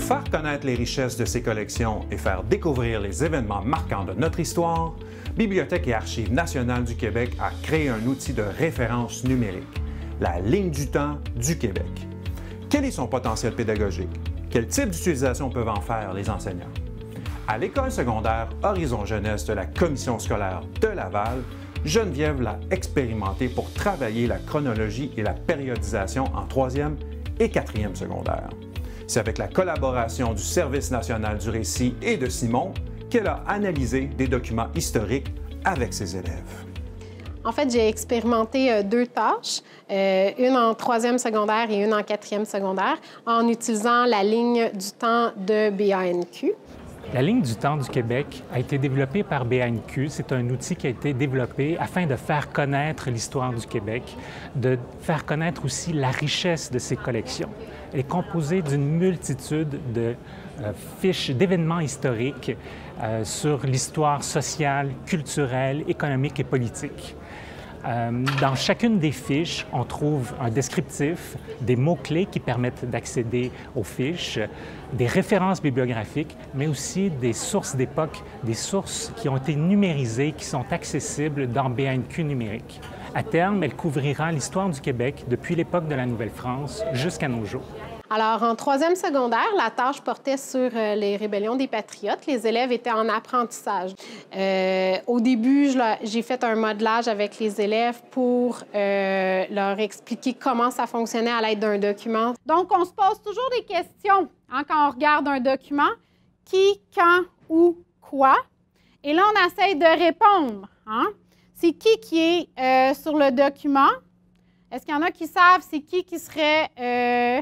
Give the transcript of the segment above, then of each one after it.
faire connaître les richesses de ces collections et faire découvrir les événements marquants de notre histoire, Bibliothèque et Archives nationales du Québec a créé un outil de référence numérique, la Ligne du temps du Québec. Quel est son potentiel pédagogique? Quel type d'utilisation peuvent en faire les enseignants? À l'école secondaire Horizon Jeunesse de la Commission scolaire de Laval, Geneviève l'a expérimenté pour travailler la chronologie et la périodisation en 3e et 4e secondaire. C'est avec la collaboration du Service national du récit et de Simon qu'elle a analysé des documents historiques avec ses élèves. En fait, j'ai expérimenté 2 tâches, une en 3e secondaire et une en 4e secondaire, en utilisant la ligne du temps de BANQ. La Ligne du temps du Québec a été développée par BANQ. C'est un outil qui a été développé afin de faire connaître l'histoire du Québec, de faire connaître aussi la richesse de ses collections. Elle est composée d'une multitude de fiches d'événements historiques sur l'histoire sociale, culturelle, économique et politique. Dans chacune des fiches, on trouve un descriptif, des mots-clés qui permettent d'accéder aux fiches, des références bibliographiques, mais aussi des sources d'époque, des sources qui ont été numérisées, qui sont accessibles dans BANQ numérique. À terme, elle couvrira l'histoire du Québec depuis l'époque de la Nouvelle-France jusqu'à nos jours. Alors, en 3e secondaire, la tâche portait sur les rébellions des Patriotes. Les élèves étaient en apprentissage. Au début, j'ai fait un modelage avec les élèves pour leur expliquer comment ça fonctionnait à l'aide d'un document. Donc, on se pose toujours des questions quand on regarde un document. Qui, quand, où, quoi? Et là, on essaye de répondre. C'est qui est sur le document? Est-ce qu'il y en a qui savent c'est qui serait...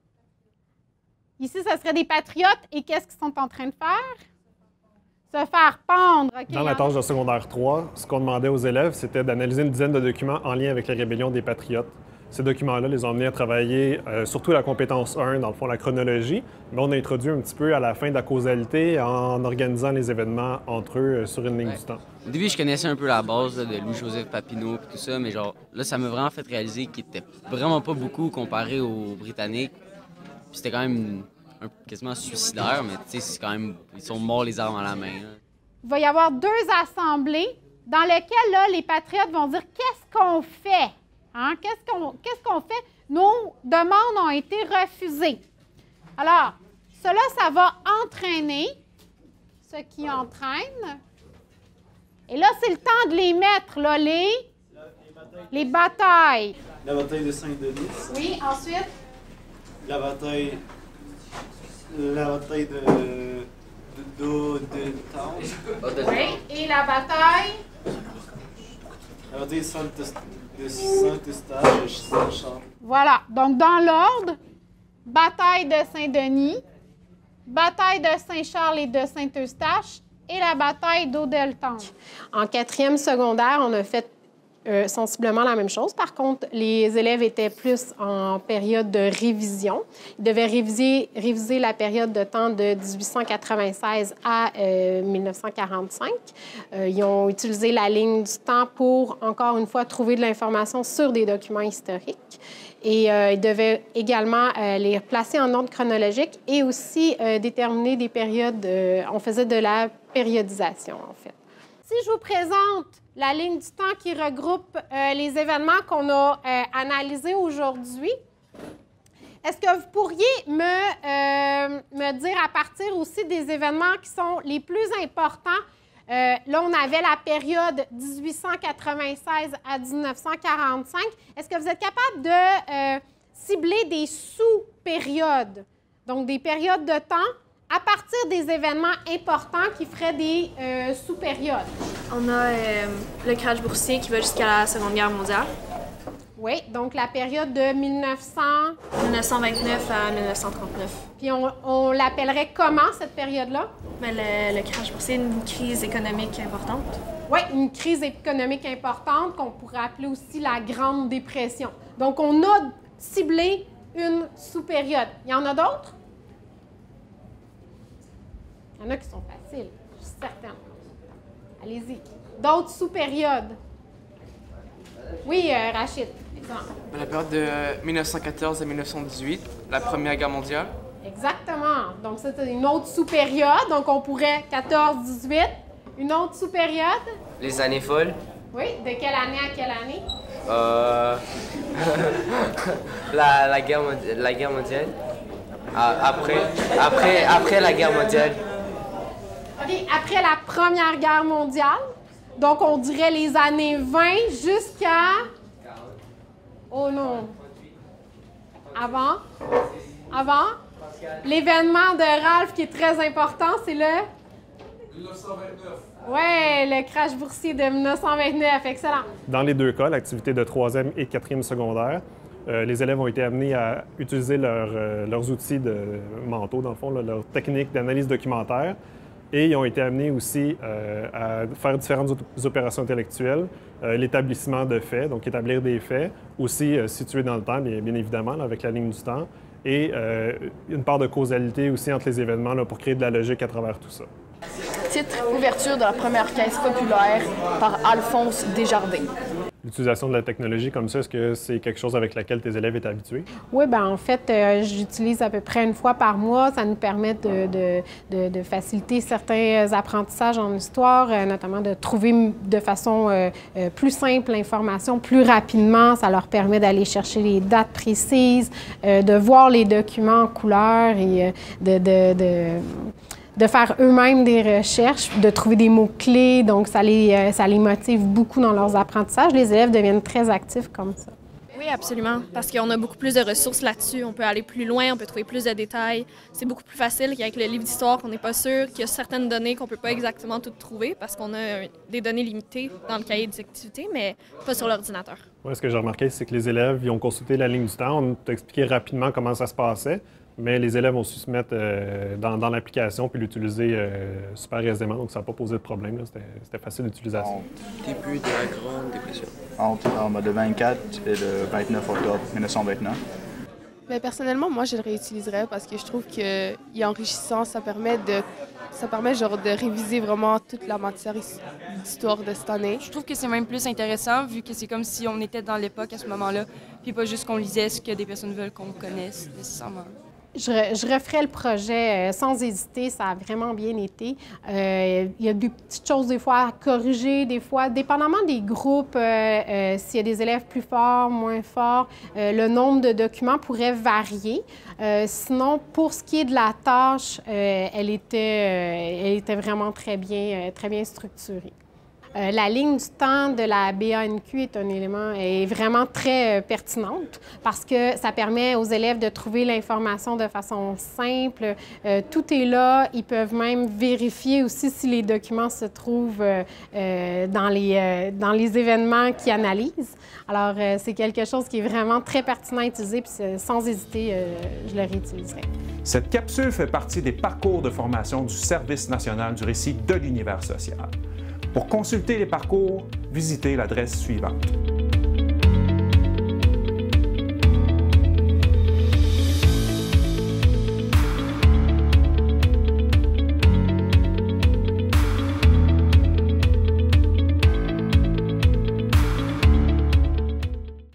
Ici, ce serait des patriotes. Et qu'est-ce qu'ils sont en train de faire? Se faire pendre. Okay, dans la tâche de secondaire 3, ce qu'on demandait aux élèves, c'était d'analyser une dizaine de documents en lien avec la rébellion des patriotes. Ces documents-là les ont amenés à travailler surtout la compétence 1, dans le fond, la chronologie. Mais on a introduit un petit peu à la fin de la causalité en organisant les événements entre eux sur une ligne du temps. Au début, je connaissais un peu la base de Louis-Joseph Papineau et tout ça, mais genre là, ça m'a vraiment fait réaliser qu'il était vraiment pas beaucoup comparé aux Britanniques. Puis c'était quand même quasiment suicidaire, mais tu sais, c'est quand même, ils sont morts les armes à la main. Là. Il va y avoir 2 assemblées dans lesquelles là, les patriotes vont dire qu'est-ce qu'on fait? Qu'est-ce qu'on fait? Nos demandes ont été refusées. Alors, cela, ça va entraîner ce qui entraîne. Et là, c'est le temps de les mettre, là, les batailles. La bataille de Saint-Denis. Oui, ensuite? La bataille de Town. Oui, et la bataille? La bataille de Saint-Eustache et Saint-Charles. Voilà. Donc, dans l'ordre, bataille de Saint-Denis, bataille de Saint-Charles et de Saint-Eustache et la bataille d'Audeltan. En 4e secondaire, on a fait sensiblement la même chose. Par contre, les élèves étaient plus en période de révision. Ils devaient réviser la période de temps de 1896 à 1945. Ils ont utilisé la ligne du temps pour, encore une fois, trouver de l'information sur des documents historiques. Et ils devaient également les placer en ordre chronologique et aussi déterminer des périodes. On faisait de la périodisation, en fait. Si je vous présente la ligne du temps qui regroupe les événements qu'on a analysés aujourd'hui, est-ce que vous pourriez me dire à partir aussi des événements qui sont les plus importants? Là, on avait la période 1896 à 1945. Est-ce que vous êtes capable de cibler des sous-périodes, donc des périodes de temps à partir des événements importants qui feraient des sous-périodes? On a le crash boursier qui va jusqu'à la Seconde Guerre mondiale. Oui, donc la période de 1929 à 1939. Puis on l'appellerait comment, cette période-là? Mais le crash boursier, une crise économique importante. Oui, une crise économique importante qu'on pourrait appeler aussi la Grande Dépression. Donc, on a ciblé une sous-période. Il y en a d'autres? Il y en a qui sont faciles, je suis certaine. Allez-y. D'autres sous-périodes? Oui, Rachid, exemple. La période de 1914 à 1918, la Première Guerre mondiale. Exactement. Donc, ça, c'est une autre sous-période. Donc, on pourrait 14-18. Une autre sous-période. Les années folles. Oui. De quelle année à quelle année? La guerre mondiale. Après la guerre mondiale. OK. Après la Première Guerre mondiale. Donc, on dirait les années 20 jusqu'à... Oh non. Avant? L'événement de Ralph qui est très important, c'est le... 1929. Oui, le crash boursier de 1929. Excellent. Dans les deux cas, l'activité de 3e et 4e secondaire, les élèves ont été amenés à utiliser leurs outils mentaux, dans le fond, leurs techniques d'analyse documentaire. Et ils ont été amenés aussi à faire différentes opérations intellectuelles, l'établissement de faits, donc établir des faits, aussi situés dans le temps, bien évidemment, là, avec la ligne du temps, et une part de causalité aussi entre les événements là, pour créer de la logique à travers tout ça. Titre « Ouverture de la première caisse populaire » par Alphonse Desjardins. L'utilisation de la technologie comme ça, est-ce que c'est quelque chose avec laquelle tes élèves étaient habitués? Oui, bien en fait, j'utilise à peu près une fois par mois. Ça nous permet de faciliter certains apprentissages en histoire, notamment de trouver de façon plus simple l'information plus rapidement. Ça leur permet d'aller chercher les dates précises, de voir les documents en couleur et de faire eux-mêmes des recherches, de trouver des mots-clés. Donc, ça les motive beaucoup dans leurs apprentissages. Les élèves deviennent très actifs comme ça. Oui, absolument, parce qu'on a beaucoup plus de ressources là-dessus. On peut aller plus loin, on peut trouver plus de détails. C'est beaucoup plus facile qu'avec le livre d'histoire, qu'on n'est pas sûr, qu'il y a certaines données qu'on ne peut pas exactement toutes trouver parce qu'on a des données limitées dans le cahier des activités, mais pas sur l'ordinateur. Oui, ce que j'ai remarqué, c'est que les élèves, ils ont consulté la ligne du temps. On t'a expliqué rapidement comment ça se passait. Mais les élèves ont su se mettre dans l'application puis l'utiliser super aisément, donc ça n'a pas posé de problème. C'était facile d'utilisation. Début de la Grande Dépression. Entre le 24 et le 29 octobre 1929. Mais personnellement, moi, je le réutiliserais parce que je trouve qu'il est enrichissant. Ça permet genre de réviser vraiment toute la matière d'histoire de cette année. Je trouve que c'est même plus intéressant vu que c'est comme si on était dans l'époque à ce moment-là, puis pas juste qu'on lisait ce que des personnes veulent qu'on connaisse nécessairement. Je referais le projet sans hésiter, ça a vraiment bien été. Il y a des petites choses des fois à corriger, des fois, dépendamment des groupes, s'il y a des élèves plus forts, moins forts, le nombre de documents pourrait varier. Sinon, pour ce qui est de la tâche, elle était vraiment très bien structurée. La ligne du temps de la BANQ est vraiment très pertinente parce que ça permet aux élèves de trouver l'information de façon simple. Tout est là. Ils peuvent même vérifier aussi si les documents se trouvent dans les événements qu'ils analysent. Alors, c'est quelque chose qui est vraiment très pertinent à utiliser, puis sans hésiter, je le réutiliserai. Cette capsule fait partie des parcours de formation du Service national du récit de l'univers social. Pour consulter les parcours, visitez l'adresse suivante.